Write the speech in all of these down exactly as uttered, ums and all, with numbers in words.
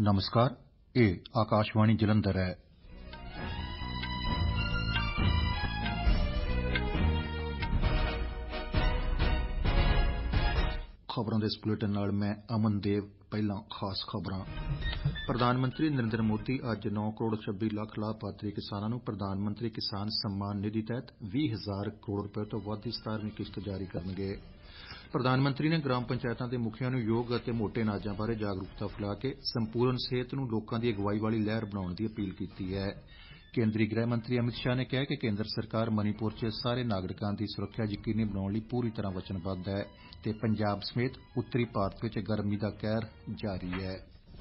नमस्कार, ਇਹ ਆਕਾਸ਼ਵਾਣੀ ਜਲੰਧਰ ਹੈ। ਖਬਰਾਂ ਦੇ ਇਸ ਬੁਲੇਟਿਨ ਨਾਲ ਮੈਂ ਅਮਨ ਦੇਵ। ਪਹਿਲਾਂ ਖਾਸ ਖਬਰਾਂ। ਪ੍ਰਧਾਨ ਮੰਤਰੀ ਨਰਿੰਦਰ ਮੋਦੀ ਅੱਜ ਨੌ ਕਰੋੜ ਛੱਬੀ ਲੱਖ ਲਾਭਪਾਤਰੀ ਕਿਸਾਨਾਂ ਨੂੰ ਪ੍ਰਧਾਨ ਮੰਤਰੀ ਕਿਸਾਨ ਸਨਮਾਨ ਨਿਧੀ ਤਹਿਤ ਵੀਹ ਹਜ਼ਾਰ ਕਰੋੜ ਰੁਪਏ ਤੋਂ ਵੱਧ ਦੀ ਸਤਾਰਵੀਂ ਕਿਸ਼ਤ ਜਾਰੀ ਕਰਨਗੇ। ਪ੍ਰਧਾਨ ਮੰਤਰੀ ਨੇ ਗ੍ਰਾਮ ਪੰਚਾਇਤਾਂ ਦੇ ਮੁਖੀਆਂ ਨੂੰ ਯੋਗ ਅਤੇ ਮੋਟੇ ਅਨਾਜਾਂ ਬਾਰੇ ਜਾਗਰੂਕਤਾ ਫੈਲਾ ਕੇ ਸੰਪੂਰਨ ਸਿਹਤ ਨੂੰ ਲੋਕਾਂ ਦੀ ਅਗਵਾਈ ਵਾਲੀ ਲਹਿਰ ਬਣਾਉਣ ਦੀ ਅਪੀਲ ਕੀਤੀ ਹੈ। ਕੇਂਦਰੀ ਗ੍ਰਹਿ ਮੰਤਰੀ ਅਮਿਤ ਸ਼ਾਹ ਨੇ ਕਿਹਾ ਕਿ ਕੇਂਦਰ ਸਰਕਾਰ ਮਨੀਪੁਰ 'ਚ ਸਾਰੇ ਨਾਗਰਿਕਾਂ ਦੀ ਸੁਰੱਖਿਆ ਯਕੀਨੀ ਬਣਾਉਣ ਲਈ ਪੂਰੀ ਤਰ੍ਹਾਂ ਵਚਨਬੱਧ ਹੈ ਤੇ ਪੰਜਾਬ ਸਮੇਤ ਉੱਤਰੀ ਭਾਰਤ ਵਿੱਚ ਗਰਮੀ ਦਾ ਕਹਿਰ ਜਾਰੀ ਹੈ।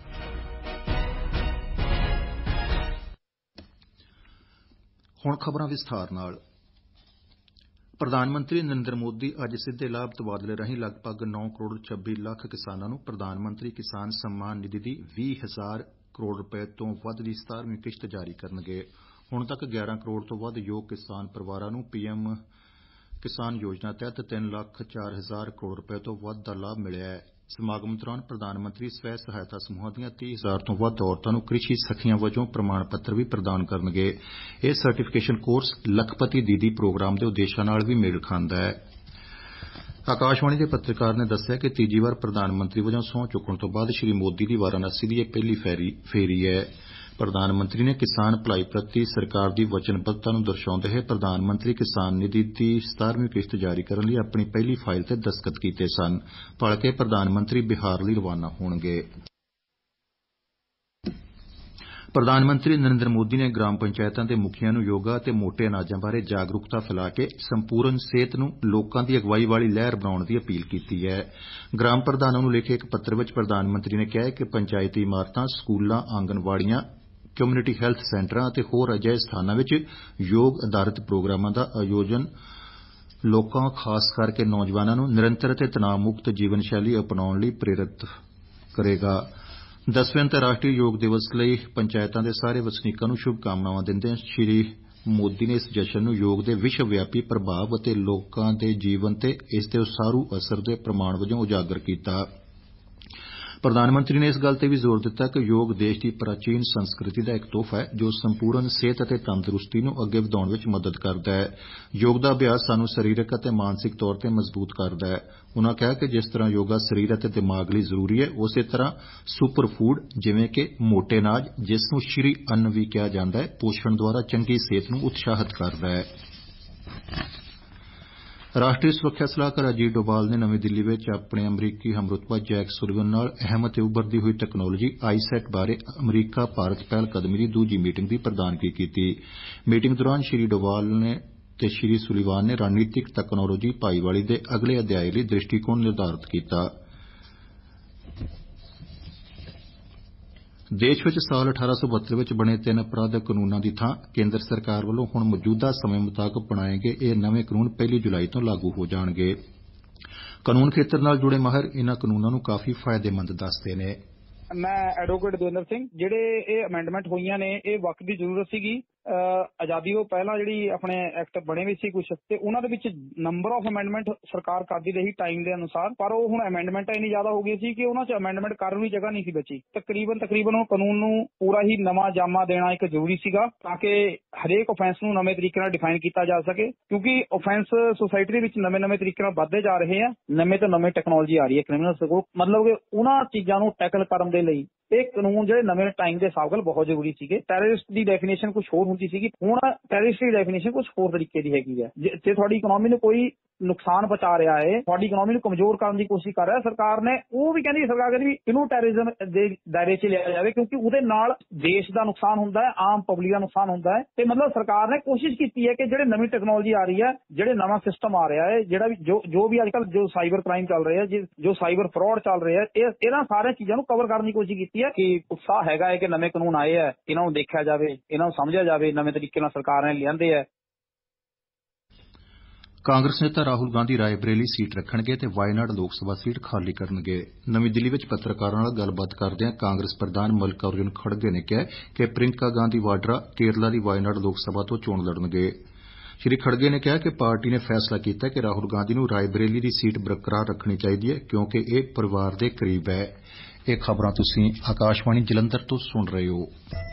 ਹੁਣ ਖਬਰਾਂ ਵਿਸਥਾਰ ਨਾਲ। ਪ੍ਰਧਾਨ ਮੰਤਰੀ ਨਰਿੰਦਰ ਮੋਦੀ ਅੱਜ ਸਿੱਧੇ ਲਾਭ ਤਬਾਦਲੇ ਰਾਹੀਂ ਲਗਭਗ ਨੌ ਕਰੋੜ ਛੱਬੀ ਲੱਖ ਕਿਸਾਨਾਂ ਨੂੰ ਪ੍ਰਧਾਨ ਮੰਤਰੀ ਕਿਸਾਨ ਸਨਮਾਨ ਨਿਧੀ ਦੀ ਵੀਹ ਹਜ਼ਾਰ ਕਰੋੜ ਰੁਪਏ ਤੋਂ ਵੱਧ ਦੀ ਸਤਾਰਵੀਂ ਕਿਸ਼ਤ ਜਾਰੀ ਕਰਨਗੇ। ਹੁਣ ਤੱਕ ਗਿਆਰਾਂ ਕਰੋੜ ਤੋਂ ਵੱਧ ਯੋਗ ਕਿਸਾਨ ਪਰਿਵਾਰਾਂ ਨੂੰ ਪੀਐਮ ਕਿਸਾਨ ਯੋਜਨਾ ਤਹਿਤ ਤਿੰਨ ਲੱਖ ਚਾਰ ਹਜ਼ਾਰ ਕਰੋੜ ਰੁਪਏ ਤੋਂ ਵੱਧ ਦਾ ਲਾਭ ਮਿਲਿਆ ਹੈ। ਸਮਾਗਮ ਦੌਰਾਨ ਪ੍ਰਧਾਨ ਮੰਤਰੀ ਸਵੈ ਸਹਾਇਤਾ ਸਮੂਹਾਂ ਦੀਆਂ ਤੀਹ ਹਜ਼ਾਰ ਤੋਂ ਵੱਧ ਔਰਤਾਂ ਨੂੰ ਕ੍ਰਿਸ਼ੀ ਸਖੀਆਂ ਵਜੋਂ ਪ੍ਰਮਾਣ ਪੱਤਰ ਵੀ ਪ੍ਰਦਾਨ ਕਰਨਗੇ। ਇਹ ਸਰਟੀਫਿਕੇਸ਼ਨ ਕੋਰਸ ਲੱਖਪਤੀ ਦੀਦੀ ਪ੍ਰੋਗਰਾਮ ਦੇ ਉਦੇਸ਼ਾਂ ਨਾਲ ਵੀ ਮੇਲ ਖਾਂਦਾ ਹੈ। ਆਕਾਸ਼ਵਾਣੀ ਦੇ ਪੱਤਰਕਾਰ ਨੇ ਦੱਸਿਆ ਕਿ ਤੀਜੀ ਵਾਰ ਪ੍ਰਧਾਨ ਮੰਤਰੀ ਵਜੋਂ ਸਹੁੰ ਚੁੱਕਣ ਤੋਂ ਬਾਅਦ ਸ੍ਰੀ ਮੋਦੀ ਦੀ ਵਾਰਾਣਸੀ ਦੀ ਇਹ ਪਹਿਲੀ ਫੇਰੀ ਹੈ। ਪ੍ਰਧਾਨ ਮੰਤਰੀ ਨੇ ਕਿਸਾਨ ਭਲਾਈ ਪ੍ਰਤੀ ਸਰਕਾਰ ਦੀ ਵਚਨਬੱਧਤਾ ਨੂੰ ਦਰਸਾਉਂਦੇ ਹੋਏ ਪ੍ਰਧਾਨ ਮੰਤਰੀ ਕਿਸਾਨ ਨਿਧੀ ਦੀ ਸਤਾਰਵੀਂ ਕਿਸ਼ਤ ਜਾਰੀ ਕਰਨ ਲਈ ਆਪਣੀ ਪਹਿਲੀ ਫਾਈਲ ਤੇ ਦਸਤਖਤ ਕੀਤੇ ਸਨ। ਭਲਕੇ ਪ੍ਰਧਾਨ ਮੰਤਰੀ ਬਿਹਾਰ ਲਈ ਰਵਾਨਾ ਹੋਣਗੇ। ਪ੍ਰਧਾਨ ਮੰਤਰੀ ਨਰਿੰਦਰ ਮੋਦੀ ਨੇ ਗ੍ਰਾਮ ਪੰਚਾਇਤਾਂ ਦੇ ਮੁਖੀਆਂ ਨੂੰ ਯੋਗਾ ਅਤੇ ਮੋਟੇ ਅਨਾਜਾਂ ਬਾਰੇ ਜਾਗਰੂਕਤਾ ਫੈਲਾ ਕੇ ਸੰਪੂਰਨ ਸਿਹਤ ਨੂੰ ਲੋਕਾਂ ਦੀ ਅਗਵਾਈ ਵਾਲੀ ਲਹਿਰ ਬਣਾਉਣ ਦੀ ਅਪੀਲ ਕੀਤੀ ਹੈ। ਗ੍ਰਾਮ ਪ੍ਰਧਾਨਾਂ ਨੂੰ ਲਿਖੇ ਇੱਕ ਪੱਤਰ ਵਿੱਚ ਪ੍ਰਧਾਨ ਮੰਤਰੀ ਨੇ ਕਿਹਾ ਕਿ ਪੰਚਾਇਤੀ ਇਮਾਰਤਾਂ, ਸਕੂਲਾਂ, ਆਂਗਣਵਾੜੀਆਂ, ਕਮਿਊਨਿਟੀ ਹੈਲਥ ਸੈਂਟਰਾਂ ਅਤੇ ਹੋਰ ਅਜਿਹੇ ਸਥਾਨਾਂ ਵਿੱਚ ਯੋਗ ਆਧਾਰਿਤ ਪ੍ਰੋਗਰਾਮਾਂ ਦਾ ਆਯੋਜਨ ਲੋਕਾਂ, ਖਾਸ ਕਰਕੇ ਨੌਜਵਾਨਾਂ ਨੂੰ ਨਿਰੰਤਰ ਅਤੇ ਤਣਾਅ ਮੁਕਤ ਜੀਵਨ ਸ਼ੈਲੀ ਅਪਣਾਉਣ ਲਈ ਪ੍ਰੇਰਿਤ ਕਰੇਗਾ। ਦਸਵੇਂ ਅੰਤਰਰਾਸ਼ਟਰੀ ਯੋਗ ਦਿਵਸ ਲਈ ਪੰਚਾਇਤਾਂ ਦੇ ਸਾਰੇ ਵਸਨੀਕਾਂ ਨੂੰ ਸ਼ੁਭਕਾਮਨਾਵਾਂ ਦਿੰਦਿਆਂ ਸ੍ਰੀ ਮੋਦੀ ਨੇ ਇਸ ਜਸ਼ਨ ਨੂੰ ਯੋਗ ਦੇ ਵਿਸ਼ਵ ਵਿਆਪੀ ਪ੍ਰਭਾਵ ਅਤੇ ਲੋਕਾਂ ਦੇ ਜੀਵਨ ਤੇ ਇਸ ਦੇ ਉਸਾਰੂ ਅਸਰ ਦੇ ਪ੍ਰਮਾਣ ਵਜੋਂ ਉਜਾਗਰ ਕੀਤਾ। ਪ੍ਰਧਾਨ ਮੰਤਰੀ ਨੇ ਇਸ ਗੱਲ ਤੇ ਵੀ ਜ਼ੋਰ ਦਿੱਤਾ ਕਿ ਯੋਗ ਦੇਸ਼ ਦੀ ਪ੍ਰਾਚੀਨ ਸੰਸਕ੍ਰਿਤੀ ਦਾ ਇੱਕ ਤੋਹਫਾ ਹੈ ਜੋ ਸੰਪੂਰਨ ਸਿਹਤ ਅਤੇ ਤੰਦਰੁਸਤੀ ਨੂੰ ਅੱਗੇ ਵਧਾਉਣ ਵਿੱਚ ਮਦਦ ਕਰਦਾ ਹੈ। ਯੋਗ ਦਾ ਅਭਿਆਸ ਸਾਨੂੰ ਸਰੀਰਕ ਅਤੇ ਮਾਨਸਿਕ ਤੌਰ ਤੇ ਮਜ਼ਬੂਤ ਕਰਦਾ ਹੈ। ਉਨ੍ਹਾਂ ਕਿਹਾ ਕਿ ਜਿਸ ਤਰ੍ਹਾਂ ਯੋਗਾ ਸਰੀਰ ਅਤੇ ਦਿਮਾਗ ਲਈ ਜ਼ਰੂਰੀ ਹੈ, ਉਸੇ ਤਰ੍ਹਾਂ ਸੁਪਰ ਫੂਡ ਜਿਵੇਂ ਕਿ ਮੋਟੇ ਅਨਾਜ, ਜਿਸ ਨੂੰ ਸ਼੍ਰੀ ਅੰਨ ਵੀ ਕਿਹਾ ਜਾਂਦਾ ਹੈ, ਪੋਸ਼ਣ ਦੁਆਰਾ ਚੰਗੀ ਸਿਹਤ ਨੂੰ ਉਤਸ਼ਾਹਿਤ ਕਰਦਾ ਹੈ। ਰਾਸ਼ਟਰੀ ਸੁਰੱਖਿਆ ਸਲਾਹਕਾਰ ਅਜੀਤ ਡੋਭਾਲ ਨੇ ਨਵੀਂ ਦਿੱਲੀ ਵਿੱਚ ਆਪਣੇ ਅਮਰੀਕੀ ਹਮਰੁਤਬਾ ਜੈਕ ਸੁਲੀਵਨ ਨਾਲ ਅਹਿਮ ਅਤੇ ਉੱਭਰਦੀ ਹੋਈ ਤਕਨਾਲੋਜੀ ਆਈਸੈਟ ਬਾਰੇ ਅਮਰੀਕਾ ਭਾਰਤ ਪਹਿਲਕਦਮੀ ਦੀ ਦੂਜੀ ਮੀਟਿੰਗ ਦੀ ਪ੍ਰਧਾਨਗੀ ਕੀਤੀ। ਮੀਟਿੰਗ ਦੌਰਾਨ ਸ੍ਰੀ ਡੋਭਾਲ ਨੇ ਤੇ ਸ੍ਰੀ ਸੁਲੀਵਾਨ ਨੇ ਰਣਨੀਤਿਕ ਤਕਨਾਲੋਜੀ ਭਾਈਵਾਲੀ ਦੇ ਅਗਲੇ ਅਧਿਆਇ ਲਈ ਦ੍ਰਿਸ਼ਟੀਕੋਣ ਨਿਰਧਾਰਤ ਕੀਤਾ। ਦੇਸ਼ ਵਿੱਚ ਸਾਲ ਅਠਾਰਾਂ ਸੌ ਬਹੱਤਰ ਵਿੱਚ ਬਣੇ ਤਿੰਨ ਅਪਰਾਧਕ ਕਾਨੂੰਨਾਂ ਦੀ ਥਾਂ ਕੇਂਦਰ ਸਰਕਾਰ ਵੱਲੋਂ ਹੁਣ ਮੌਜੂਦਾ ਸਮੇਂ ਮੁਤਾਬਕ ਬਣਾਏ ਗਏ ਇਹ ਨਵੇਂ ਕਾਨੂੰਨ ਪਹਿਲੀ ਜੁਲਾਈ ਤੋਂ ਲਾਗੂ ਹੋ ਜਾਣਗੇ। ਕਾਨੂੰਨ ਖੇਤਰ ਨਾਲ ਜੁੜੇ ਮਾਹਿਰ ਇਨ੍ਹਾਂ ਕਾਨੂੰਨਾਂ ਨੂੰ ਕਾਫੀ ਫਾਇਦੇਮੰਦ ਦੱਸਦੇ ਨੇ। ਮੈਂ ਐਡਵੋਕੇਟ ਦਵਿੰਦਰ ਸਿੰਘ। ਜਿਹੜੇ ਇਹ ਅਮੈਂਡਮੈਂਟ ਹੋਈਆਂ ਨੇ ਇਹ ਵਕਤ ਦੀ ਜ਼ਰੂਰਤ ਸੀਗੀ। ਆਜ਼ਾਦੀ ਤੋਂ ਪਹਿਲਾਂ ਜਿਹੜੀ ਆਪਣੇ ਐਕਟ ਬਣੇ ਵੀ ਸੀ ਕੁਛ, ਤੇ ਉਹਨਾਂ ਦੇ ਵਿੱਚ ਨੰਬਰ ਆਫ ਅਮੈਂਡਮੈਂਟ ਸਰਕਾਰ ਕਰਦੀ ਰਹੀ ਟਾਈਮ ਦੇ ਅਨੁਸਾਰ, ਪਰ ਉਹ ਹੁਣ ਅਮੈਂਡਮੈਂਟਾਂ ਇੰਨੀ ਜ਼ਿਆਦਾ ਹੋ ਗਈਆਂ ਸੀ ਕਿ ਉਹਨਾਂ 'ਚ ਅਮੈਂਡਮੈਂਟ ਕਰਨ ਦੀ ਜਗ੍ਹਾ ਨਹੀਂ ਸੀ ਬਚੀ। ਤਕਰੀਬਨ ਤਕਰੀਬਨ ਉਹ ਕਾਨੂੰਨ ਨੂੰ ਪੂਰਾ ਹੀ ਨਵਾਂ ਜਾਮਾ ਦੇਣਾ ਇੱਕ ਜ਼ਰੂਰੀ ਸੀਗਾ ਤਾਂ ਕਿ ਹਰੇਕ ਓਫੈਂਸ ਨੂੰ ਨਵੇਂ ਤਰੀਕੇ ਨਾਲ ਡਿਫਾਈਨ ਕੀਤਾ ਜਾ ਸਕੇ, ਕਿਉਂਕਿ ਓਫੈਂਸ ਸੁਸਾਇਟੀ ਦੇ ਵਿੱਚ ਨਵੇਂ ਨਵੇਂ ਤਰੀਕੇ ਨਾਲ ਵੱਧਦੇ ਜਾ ਰਹੇ ਆ। ਨਵੇਂ ਤੋਂ ਨਵੇਂ ਟੈਕਨੋਲੋਜੀ ਆ ਰਹੀ ਹੈ ਕ੍ਰਿਮੀਨਲ ਕੋਲ, ਮਤਲਬ ਕਿ ਉਹਨਾਂ ਚੀਜ਼ਾਂ ਨੂੰ ਟੈਕਲ ਕਰਨ ਦੇ ਲਈ ਇਹ ਕਾਨੂੰਨ ਜਿਹੜੇ ਨਵੇਂ ਟਾਈਮ ਦੇ ਹਿਸਾਬ ਨਾਲ ਬਹੁਤ ਜ਼ਰੂਰੀ ਸੀਗੇ। ਟੈਰਰਿਸਟ ਦੀ ਡੈਫੀਨੇਸ਼ਨ ਕੁਝ ਹੋਰ ਹੁੰਦੀ ਸੀਗੀ, ਹੁਣ ਟੈਰਰਿਸਟ ਦੀ ਡੈਫੀਨੇਸ਼ਨ ਕੁਝ ਹੋਰ ਤਰੀਕੇ ਦੀ ਹੈਗੀ ਹੈ। ਜੇ ਤੁਹਾਡੀ ਇਕਨੋਮੀ ਨੂੰ ਕੋਈ ਨੁਕਸਾਨ ਪਹੁੰਚਾ ਰਿਹਾ ਹੈ, ਤੁਹਾਡੀ ਇਕਨੋਮੀ ਨੂੰ ਕਮਜ਼ੋਰ ਕਰਨ ਦੀ ਕੋਸ਼ਿਸ਼ ਕਰ ਰਿਹਾ ਸਰਕਾਰ ਨੇ, ਉਹ ਵੀ ਕਹਿੰਦੀ ਸਰਕਾਰ ਕਹਿੰਦੀ ਵੀ ਇਹਨੂੰ ਟੈਰਰਿਜ਼ਮ ਦੇ ਦਾਇਰੇ 'ਚ ਲਿਆ ਜਾਵੇ, ਕਿਉਂਕਿ ਉਹਦੇ ਨਾਲ ਦੇਸ਼ ਦਾ ਨੁਕਸਾਨ ਹੁੰਦਾ ਹੈ, ਆਮ ਪਬਲਿਕ ਦਾ ਨੁਕਸਾਨ ਹੁੰਦਾ ਹੈ। ਤੇ ਮਤਲਬ ਸਰਕਾਰ ਨੇ ਕੋਸ਼ਿਸ਼ ਕੀਤੀ ਹੈ ਕਿ ਜਿਹੜੇ ਨਵੀਂ ਟੈਕਨੋਲੋਜੀ ਆ ਰਹੀ ਹੈ, ਜਿਹੜੇ ਨਵਾਂ ਸਿਸਟਮ ਆ ਰਿਹਾ ਹੈ, ਜਿਹੜਾ ਵੀ ਜੋ ਜੋ ਵੀ ਅੱਜ ਕੱਲ੍ਹ ਜੋ ਸਾਈਬਰ ਕ੍ਰਾਈਮ ਚੱਲ ਰਿਹਾ ਹੈ, ਜੋ ਸਾਈਬਰ ਫਰਾਡ ਚੱਲ ਰਿਹਾ ਹੈ, ਇਹ ਇਹਨਾਂ ਸਾਰੀਆਂ ਚੀਜ਼ਾਂ ਨੂੰ ਕਵਰ ਕਰਨ ਦੀ ਕੋਸ਼ਿਸ਼ ਕੀਤੀ ਹੈ। ਕਿ ਉਤਸ਼ਾਹ ਹੈਗਾ ਹੈ ਕਿ ਨਵੇਂ ਕਾਨੂੰਨ ਆਏ ਹੈ, ਇਹਨਾਂ ਨੂੰ ਦੇਖਿਆ ਜਾਵੇ, ਇਹਨਾਂ ਨੂੰ ਸਮਝਿਆ ਜਾਵੇ, ਨਵੇਂ ਤਰੀਕੇ ਨਾਲ ਸਰਕਾਰ ਨੇ ਲਿਆਂਦੇ ਹੈ। ਕਾਂਗਰਸ ਨੇਤਾ ਰਾਹੁਲ ਗਾਂਧੀ ਰਾਏਬਰੇਲੀ ਸੀਟ ਰੱਖਣਗੇ ਤੇ ਵਾਇਨਾਡ ਲੋਕ ਸਭਾ ਸੀਟ ਖਾਲੀ ਕਰਨਗੇ। ਨਵੀਂ ਦਿੱਲੀ ਵਿੱਚ ਪੱਤਰਕਾਰਾਂ ਨਾਲ ਗੱਲਬਾਤ ਕਰਦਿਆਂ ਕਾਂਗਰਸ ਪ੍ਰਧਾਨ ਮੱਲਿਕਾਰਜੁਨ ਖੜਗੇ ਨੇ ਕਿਹਾ ਕਿ ਪ੍ਰਿੰਕਾ ਗਾਂਧੀ ਵਾਡਰਾ ਕੇਰਲਾ ਦੀ ਵਾਇਨਾਡ ਲੋਕ ਸਭਾ ਤੋਂ ਚੋਣ ਲੜਨਗੇ। ਸ੍ਰੀ ਖੜਗੇ ਨੇ ਕਿਹਾ ਕਿ ਪਾਰਟੀ ਨੇ ਫੈਸਲਾ ਕੀਤਾ ਕਿ ਰਾਹੁਲ ਗਾਂਧੀ ਨੂੰ ਰਾਏਬਰੇਲੀ ਦੀ ਸੀਟ ਬਰਕਰਾਰ ਰੱਖਣੀ ਚਾਹੀਦੀ ਹੈ ਕਿਉਂਕਿ ਇਹ ਪਰਿਵਾਰ ਦੇ ਕਰੀਬ ਹੈ। ਇਹ ਖਬਰਾਂ ਤੁਸੀਂ ਆਕਾਸ਼ਵਾਣੀ ਜਲੰਧਰ ਤੋਂ ਸੁਣ ਰਹੇ ਹੋ।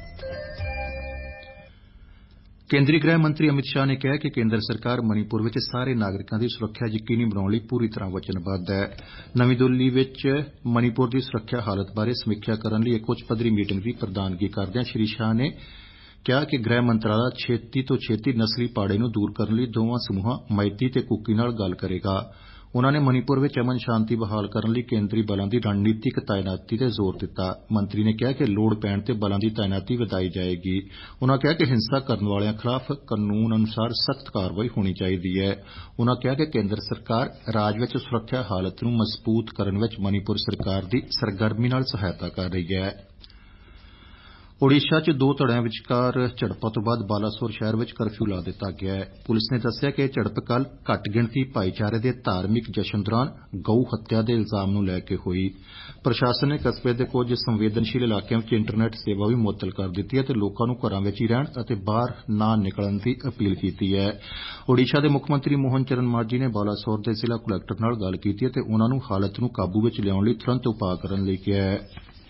ਕੇਂਦਰੀ ਗ੍ਰਹਿ ਮੰਤਰੀ ਅਮਿਤ ਸ਼ਾਹ ਨੇ ਕਿਹਾ ਕਿ ਕੇਂਦਰ ਸਰਕਾਰ ਮਨੀਪੁਰ ਵਿੱਚ ਸਾਰੇ ਨਾਗਰਿਕਾਂ ਦੀ ਸੁਰੱਖਿਆ ਯਕੀਨੀ ਬਣਾਉਣ ਲਈ ਪੂਰੀ ਤਰ੍ਹਾਂ ਵਚਨਬੱਧ ਹੈ। ਨਵੀਂ ਦਿੱਲੀ ਵਿੱਚ ਮਨੀਪੁਰ ਦੀ ਸੁਰੱਖਿਆ ਹਾਲਤ ਬਾਰੇ ਸਮੀਖਿਆ ਕਰਨ ਲਈ ਇੱਕ ਉੱਚ ਪੱਧਰੀ ਮੀਟਿੰਗ ਦੀ ਪ੍ਰਧਾਨਗੀ ਕਰਦਿਆਂ ਸ਼੍ਰੀ ਸ਼ਾਹ ਨੇ ਕਿਹਾ ਕਿ ਗ੍ਰਹਿ ਮੰਤਰਾਲਾ ਛੇਤੀ ਤੋਂ ਛੇਤੀ ਨਸਲੀ ਪਾੜੇ ਨੂੰ ਦੂਰ ਕਰਨ ਲਈ ਦੋਵਾਂ ਸਮੂਹਾਂ ਮਾਈਤੀ ਤੇ ਕੁਕੀ ਨਾਲ ਗੱਲ ਕਰੇਗਾ। ਉਨ੍ਹਾਂ ਨੇ ਮਨੀਪੁਰ ਵਿੱਚ ਅਮਨ ਸ਼ਾਂਤੀ ਬਹਾਲ ਕਰਨ ਲਈ ਕੇਂਦਰੀ ਬਲਾਂ ਦੀ ਰਣਨੀਤਿਕ ਤਾਇਨਾਤੀ ਤੇ ਜ਼ੋਰ ਦਿੱਤਾ। ਮੰਤਰੀ ਨੇ ਕਿਹਾ ਕਿ ਲੋੜ ਪੈਣ ਤੇ ਬਲਾਂ ਦੀ ਤਾਇਨਾਤੀ ਵਧਾਈ ਜਾਏਗੀ। ਉਨ੍ਹਾਂ ਕਿਹਾ ਕਿ ਹਿੰਸਾ ਕਰਨ ਵਾਲਿਆਂ ਖਿਲਾਫ਼ ਕਾਨੂੰਨ ਅਨੁਸਾਰ ਸਖਤ ਕਾਰਵਾਈ ਹੋਣੀ ਚਾਹੀਦੀ ਹੈ। ਉਨ੍ਹਾਂ ਕਿਹਾ ਕਿ ਕੇਂਦਰ ਸਰਕਾਰ ਰਾਜ ਵਿੱਚ ਸੁਰੱਖਿਆ ਹਾਲਤ ਨੂੰ ਮਜ਼ਬੂਤ ਕਰਨ ਵਿੱਚ ਮਨੀਪੁਰ ਸਰਕਾਰ ਦੀ ਸਰਗਰਮੀ ਨਾਲ ਸਹਾਇਤਾ ਕਰ ਰਹੀ ਹੈ। ਓਡੀਸ਼ਾ 'ਚ ਦੋ ਧੜਿਆਂ ਵਿਚਕਾਰ ਝੜਪਾਂ ਤੋਂ ਬਾਅਦ ਬਾਲਾਸੋਰ ਸ਼ਹਿਰ ਵਿੱਚ ਕਰਫਿਊ ਲਾ ਦਿੱਤਾ ਗਿਆ ਹੈ। ਪੁਲਿਸ ਨੇ ਦੱਸਿਆ ਕਿ ਇਹ ਝੜਪ ਕੱਲ੍ਹ ਘੱਟ ਗਿਣਤੀ ਭਾਈਚਾਰੇ ਦੇ ਧਾਰਮਿਕ ਜਸ਼ਨ ਦੌਰਾਨ ਗਊ ਹੱਤਿਆ ਦੇ ਇਲਜ਼ਾਮ ਨੂੰ ਲੈ ਕੇ ਹੋਈ। ਪ੍ਰਸ਼ਾਸਨ ਨੇ ਕਸਬੇ ਦੇ ਕੁਝ ਸੰਵੇਦਨਸ਼ੀਲ ਇਲਾਕਿਆਂ ਵਿੱਚ ਇੰਟਰਨੈਟ ਸੇਵਾ ਵੀ ਮੁਅੱਤਲ ਕਰ ਦਿੱਤੀ ਹੈ ਤੇ ਲੋਕਾਂ ਨੂੰ ਘਰਾਂ ਵਿੱਚ ਹੀ ਰਹਿਣ ਅਤੇ ਬਾਹਰ ਨਾ ਨਿਕਲਣ ਦੀ ਅਪੀਲ ਕੀਤੀ ਹੈ। ਓਡੀਸ਼ਾ ਦੇ ਮੁੱਖ ਮੰਤਰੀ ਮੋਹਨ ਚਰਨ ਮਾਂਝੀ ਨੇ ਬਾਲਾਸੋਰ ਦੇ ਜ਼ਿਲ੍ਹਾ ਕੁਲੈਕਟਰ ਨਾਲ ਗੱਲ ਕੀਤੀ ਹੈ ਤੇ ਉਨ੍ਹਾਂ ਨੂੰ ਹਾਲਤ ਨੂੰ ਕਾਬੂ ਵਿੱਚ ਲਿਆਉਣ ਲਈ ਤੁਰੰਤ ਉਪਾਅ ਕਰਨ ਲਈ ਕਿਹਾ ਹੈ।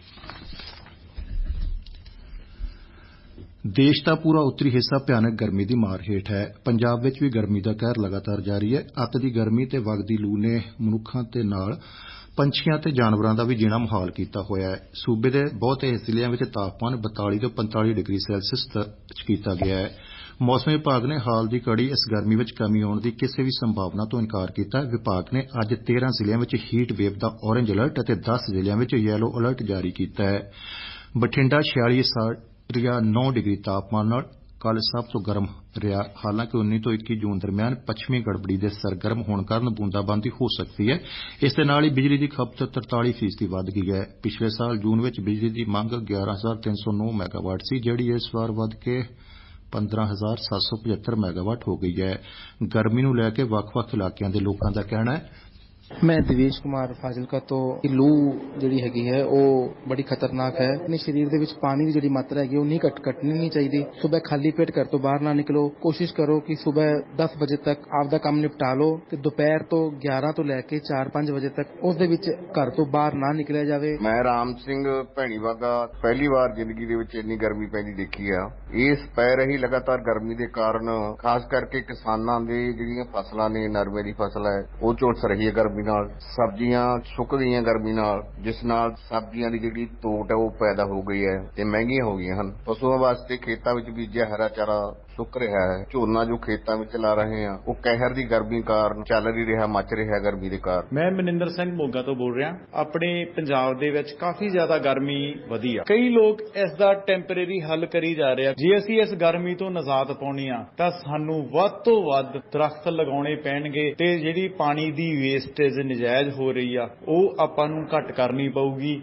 ਦੇਸ਼ ਦਾ ਪੂਰਾ ਉੱਤਰੀ ਹਿੱਸਾ ਭਿਆਨਕ ਗਰਮੀ ਦੀ ਮਾਰ ਹੇਠ ਹੈ। ਪੰਜਾਬ ਵਿੱਚ ਵੀ ਗਰਮੀ ਦਾ ਕਹਿਰ ਲਗਾਤਾਰ ਜਾਰੀ ਹੈ। ਅੱਤ ਦੀ ਗਰਮੀ ਤੇ ਵਗਦੀ ਲੂ ਨੇ ਮਨੁੱਖਾਂ ਦੇ ਨਾਲ ਪੰਛੀਆਂ ਤੇ ਜਾਨਵਰਾਂ ਦਾ ਵੀ ਜੀਣਾ ਮੁਹਾਲ ਕੀਤਾ ਹੋਇਆ ਹੈ। ਸੂਬੇ ਦੇ ਬਹੁਤੇ ਜ਼ਿਲ੍ਹਿਆਂ ਵਿੱਚ ਤਾਪਮਾਨ ਬਤਾਲੀ ਤੋਂ ਪੰਤਾਲੀ ਡਿਗਰੀ ਸੈਲਸੀਅਸ ਦਰਜ ਕੀਤਾ ਗਿਆ ਹੈ। ਮੌਸਮ ਵਿਭਾਗ ਨੇ ਹਾਲ ਦੀ ਘੜੀ ਇਸ ਗਰਮੀ ਵਿੱਚ ਕਮੀ ਆਉਣ ਦੀ ਕਿਸੇ ਵੀ ਸੰਭਾਵਨਾ ਤੋਂ ਇਨਕਾਰ ਕੀਤਾ ਹੈ। ਵਿਭਾਗ ਨੇ ਅੱਜ ਤੇਰਾਂ ਜ਼ਿਲ੍ਹਿਆਂ ਵਿੱਚ ਹੀਟ ਵੇਵ ਦਾ ਔਰੇਂਜ ਅਲਰਟ ਅਤੇ ਦਸ ਜ਼ਿਲ੍ਹਿਆਂ ਵਿੱਚ ਯੈਲੋ ਅਲਰਟ ਜਾਰੀ ਕੀਤਾ ਹੈ। ਬਠਿੰਡਾ ਛਿਆਲੀ ਰਿਹਾ ਨੌ ਡਿਗਰੀ ਤਾਪਮਾਨ ਨਾਲ ਕੱਲ੍ਹ ਸਭ ਤੋਂ ਗਰਮ ਰਿਹਾ। ਹਾਲਾਂਕਿ ਉੱਨੀ ਤੋਂ ਇੱਕੀ ਜੂਨ ਦਰਮਿਆਨ ਪੱਛਮੀ ਗੜਬੜੀ ਦੇ ਸਰਗਰਮ ਹੋਣ ਕਾਰਨ ਬੂੰਦਾਬਾਂਦੀ ਹੋ ਸਕਦੀ ਹੈ। ਇਸ ਦੇ ਨਾਲ ਹੀ ਬਿਜਲੀ ਦੀ ਖਪਤ ਤਰਤਾਲੀ ਫੀਸਦੀ ਵੱਧ ਗਈ ਹੈ। ਪਿਛਲੇ ਸਾਲ ਜੂਨ ਵਿੱਚ ਬਿਜਲੀ ਦੀ ਮੰਗ ਗਿਆਰਾਂ ਹਜ਼ਾਰ ਤਿੰਨ ਸੌ ਨੌ ਮੈਗਾਵਾਟ ਸੀ, ਜਿਹੜੀ ਇਸ ਵਾਰ ਵੱਧ ਕੇ ਪੰਦਰਾਂ ਹਜ਼ਾਰ ਸੱਤ ਸੌ ਪਝੱਤਰ ਮੈਗਾਵਾਟ ਹੋ ਗਈ ਹੈ। ਗਰਮੀ ਨੂੰ ਲੈ ਕੇ ਵੱਖ-ਵੱਖ ਇਲਾਕਿਆਂ ਦੇ ਲੋਕਾਂ ਦਾ ਕਹਿਣਾ ਹੈ। ਮੈਂ ਦਿਵੇਸ਼ ਕੁਮਾਰ ਫਾਜ਼ਿਲਕਾ ਤੋਂ ਲੂ ਜਿਹੜੀ ਹੈਗੀ ਹੈ ਉਹ ਬੜੀ ਖਤਰਨਾਕ ਹੈ। ਆਪਣੇ ਸਰੀਰ ਦੇ ਵਿੱਚ ਪਾਣੀ ਦੀ ਜਿਹੜੀ ਮਾਤਰਾ ਹੈਗੀ ਉਹ ਨਹੀਂ ਘੱਟ ਘਟਣੀ ਨਹੀਂ ਚਾਹੀਦੀ। ਸਵੇਰ ਖਾਲੀ ਪੇਟ ਘਰ ਤੋਂ ਬਾਹਰ ਨਾ ਨਿਕਲੋ। ਕੋਸ਼ਿਸ਼ ਕਰੋ ਕਿ ਸਵੇਰ ਦਸ ਵਜੇ ਤੱਕ ਆਪਦਾ ਕੰਮ ਨਿਪਟਾ ਲਓ ਤੇ ਦੁਪਹਿਰ ਤੋਂ ਗਿਆਰਾਂ ਤੋਂ ਲੈ ਕੇ ਚਾਰ ਪੰਜ ਵਜੇ ਤੱਕ ਉਸ ਦੇ ਵਿੱਚ ਘਰ ਤੋਂ ਬਾਹਰ ਨਾ ਨਿਕਲਿਆ ਜਾਵੇ। ਮੈਂ ਰਾਮ ਸਿੰਘ ਭੈਣੀਵਾਗਾ ਪਹਿਲੀ ਵਾਰ ਜ਼ਿੰਦਗੀ ਦੇ ਵਿੱਚ ਇੰਨੀ ਗਰਮੀ ਪੈਂਦੀ ਦੇਖੀ ਆ। ਇਸ ਪੈ ਰਹੀ ਲਗਾਤਾਰ ਗਰਮੀ ਦੇ ਕਾਰਨ ਖਾਸ ਕਰਕੇ ਕਿਸਾਨਾਂ ਦੇ ਜਿਹੜੀਆਂ ਫਸਲਾਂ ਨੇ, ਨਰਮੇ ਦੀ ਫਸਲ ਹੈ ਉਹ ਝੁਲਸ ਰਹੀ ਹੈ ਗਰਮੀ ਨਾਲ। ਸਬਜ਼ੀਆਂ ਸੁੱਕ ਗਈਆਂ ਗਰਮੀ ਨਾਲ, ਜਿਸ ਨਾਲ ਸਬਜ਼ੀਆਂ ਦੀ ਜਿਹੜੀ ਤੋਟ ਹੈ ਉਹ ਪੈਦਾ ਹੋ ਗਈ ਹੈ ਤੇ ਮਹਿੰਗੀਆਂ ਹੋ ਗਈਆਂ ਹਨ। ਪਸ਼ੂਆਂ ਵਾਸਤੇ ਖੇਤਾਂ ਵਿੱਚ ਬੀਜਿਆ ਹਰਾ ਚਾਰਾ ਸੁੱਕ ਰਿਹਾ ਹੈ। ਝੋਨਾ ਜੋ ਖੇਤਾਂ ਵਿੱਚ ਲਾ ਰਹੇ ਆ ਉਹ ਕਹਿਰ ਦੀ ਗਰਮੀ ਕਾਰਨ ਚੱਲ ਨਹੀਂ ਰਿਹਾ, ਮੱਚ ਰਿਹਾ ਗਰਮੀ ਦੇ ਕਾਰਨ। ਮੈਂ ਮਨਿੰਦਰ ਸਿੰਘ ਮੋਗਾ ਤੋਂ ਬੋਲ ਰਿਹਾ। ਆਪਣੇ ਪੰਜਾਬ ਦੇ ਵਿੱਚ ਕਾਫੀ ਜ਼ਿਆਦਾ ਗਰਮੀ ਵਧੀ ਆ। ਕਈ ਲੋਕ ਇਸ ਦਾ ਟੈਂਪਰੇਰੀ ਹੱਲ ਕਰੀ ਜਾ ਰਹੇ ਆ। ਜੇ ਅਸੀਂ ਇਸ ਗਰਮੀ ਤੋਂ ਨਿਜਾਤ ਪਾਉਣੀ ਆ ਤਾਂ ਸਾਨੂੰ ਵੱਧ ਤੋਂ ਵੱਧ ਦਰਖਤ ਲਗਾਉਣੇ ਪੈਣਗੇ ਤੇ ਜਿਹੜੀ ਪਾਣੀ ਦੀ ਵੇਸਟੇਜ ਨਜਾਇਜ਼ ਹੋ ਰਹੀ ਆ ਉਹ ਆਪਾਂ ਨੂੰ ਘੱਟ ਕਰਨੀ ਪਊਗੀ।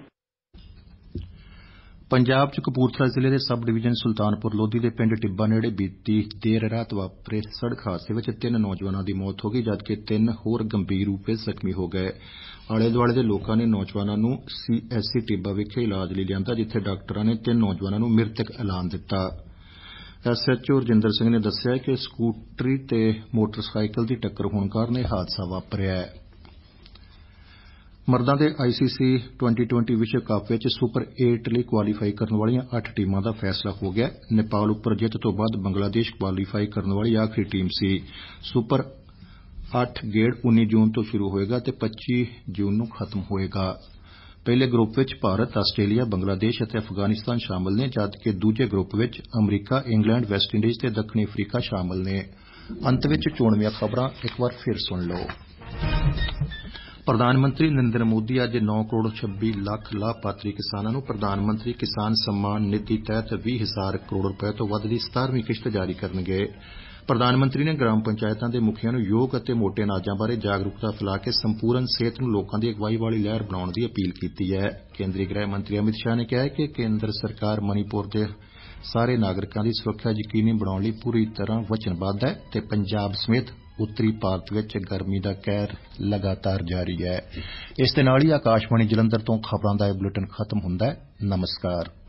ਪੰਜਾਬ 'ਚ ਕਪੂਰਥਲਾ ਜ਼ਿਲ੍ਹੇ ਦੇ ਸਬ ਡਿਵੀਜ਼ਨ ਸੁਲਤਾਨਪੁਰ ਲੋਧੀ ਦੇ ਪਿੰਡ ਟਿੱਬਾ ਨੇੜੇ ਬੀਤੀ ਦੇਰ ਰਾਤ ਵਾਪਰੇ ਸੜਕ ਹਾਦਸੇ ਵਿੱਚ ਤਿੰਨ ਨੌਜਵਾਨਾਂ ਦੀ ਮੌਤ ਹੋ ਗਈ, ਜਦਕਿ ਤਿੰਨ ਹੋਰ ਗੰਭੀਰ ਰੂਪ ਵਿੱਚ ਜ਼ਖਮੀ ਹੋ ਗਏ। ਆਲੇ ਦੁਆਲੇ ਦੇ ਲੋਕਾਂ ਨੇ ਨੌਜਵਾਨਾਂ ਨੂੰ ਸੀ ਐਸ ਸੀ ਟਿੱਬਾ ਵਿਖੇ ਇਲਾਜ ਲਈ ਲਿਆਂਦਾ, ਜਿੱਥੇ ਡਾਕਟਰਾਂ ਨੇ ਤਿੰਨ ਨੌਜਵਾਨਾਂ ਨੂੰ ਮ੍ਰਿਤਕ ਐਲਾਨ ਦਿੱਤਾ। S H O Rajinder Singh ਨੇ ਦੱਸਿਆ ਕਿ ਸਕੂਟਰੀ ਤੇ ਮੋਟਰਸਾਈਕਲ ਦੀ ਟੱਕਰ ਹੋਣ ਕਾਰਨ ਇਹ ਹਾਦਸਾ ਵਾਪਰਿਆ ਹੈ। ਮਰਦਾਂ ਦੇ I C C twenty twenty ਵਿਸ਼ਵ ਕੱਪ ਵਿੱਚ ਸੁਪਰ ਅੱਠ ਲਈ ਕੁਆਲੀਫਾਈ ਕਰਨ ਵਾਲੀਆਂ ਅੱਠ ਟੀਮਾਂ ਦਾ ਫੈਸਲਾ ਹੋ ਗਿਆ। ਨੇਪਾਲ ਉੱਪਰ ਜਿੱਤ ਤੋਂ ਬਾਅਦ ਬੰਗਲਾਦੇਸ਼ ਕੁਆਲੀਫਾਈ ਕਰਨ ਵਾਲੀ ਆਖਰੀ ਟੀਮ ਸੀ। ਸੁਪਰ ਅੱਠ ਗੇੜ ਉੱਨੀ ਜੂਨ ਤੋਂ ਸ਼ੁਰੂ ਹੋਏਗਾ ਤੇ ਪੱਚੀ ਜੂਨ ਨੂੰ ਖਤਮ ਹੋਏਗਾ। ਪਹਿਲੇ ਗਰੁੱਪ ਵਿੱਚ ਭਾਰਤ, ਆਸਟ੍ਰੇਲੀਆ, ਬੰਗਲਾਦੇਸ਼ ਅਤੇ ਅਫਗਾਨਿਸਤਾਨ ਸ਼ਾਮਲ ਨੇ, ਜਦਕਿ ਦੂਜੇ ਗਰੁੱਪ ਵਿੱਚ ਅਮਰੀਕਾ, ਇੰਗਲੈਂਡ, ਵੈਸਟ ਇੰਡੀਜ਼ ਤੇ ਦੱਖਣੀ ਅਫਰੀਕਾ ਸ਼ਾਮਲ ਨੇ। ਅੰਤ ਵਿੱਚ ਚੋਣਵੀਆਂ ਖਬਰਾਂ ਇੱਕ ਵਾਰ ਫਿਰ ਸੁਣ ਲਓ। ਪ੍ਰਧਾਨ ਮੰਤਰੀ ਨਰਿੰਦਰ ਮੋਦੀ ਅੱਜ ਨੌ ਕਰੋੜ ਛੱਬੀ ਲੱਖ ਲਾਭਪਾਤਰੀ ਕਿਸਾਨਾਂ ਨੂੰ ਪ੍ਰਧਾਨ ਮੰਤਰੀ ਕਿਸਾਨ सम्मान ਨਿਧੀ ਤਹਿਤ ਵੀਹ ਹਜ਼ਾਰ ਕਰੋੜ ਰੁਪਏ ਤੋਂ ਵੱਧ ਦੀ ਸਤਾਰਵੀਂ ਕਿਸ਼ਤ ਜਾਰੀ ਕਰਨਗੇ। ਪ੍ਰਧਾਨ ਮੰਤਰੀ ਨੇ ਗ੍ਰਾਮ ਪੰਚਾਇਤਾਂ ਦੇ ਮੁਖੀਆਂ ਨੂੰ ਯੋਗ ਅਤੇ ਮੋਟੇ ਅਨਾਜਾਂ ਬਾਰੇ ਜਾਗਰੂਕਤਾ ਫੈਲਾ ਕੇ ਸੰਪੂਰਨ ਸਿਹਤ ਨੂੰ ਲੋਕਾਂ ਦੀ ਅਗਵਾਈ ਵਾਲੀ ਲਹਿਰ ਬਣਾਉਣ ਦੀ ਅਪੀਲ ਕੀਤੀ ਹੈ। ਕੇਂਦਰੀ ਗ੍ਰਹਿ ਮੰਤਰੀ ਅਮਿਤ ਸ਼ਾਹ ਨੇ ਕਿਹਾ ਹੈ ਕਿ ਕੇਂਦਰ ਸਰਕਾਰ ਮਨੀਪੁਰ ਦੇ ਸਾਰੇ ਨਾਗਰਿਕਾਂ ਦੀ ਸੁਰੱਖਿਆ ਯਕੀਨੀ ਬਣਾਉਣ ਲਈ ਪੂਰੀ ਤਰ੍ਹਾਂ ਵਚਨਬੱਧ ਹੈ ਤੇ ਪੰਜਾਬ ਸਮੇਤ ਉੱਤਰੀ ਭਾਰਤ ਵਿੱਚ ਗਰਮੀ ਦਾ ਕਹਿਰ ਲਗਾਤਾਰ ਜਾਰੀ ਹੈ। ਇਸ ਦੇ ਨਾਲ ਹੀ ਆਕਾਸ਼ਵਾਣੀ ਜਲੰਧਰ ਤੋਂ ਖਬਰਾਂ ਦਾ ਇਹ ਬੁਲੇਟਿਨ ਖਤਮ ਹੁੰਦਾ ਹੈ। ਨਮਸਕਾਰ।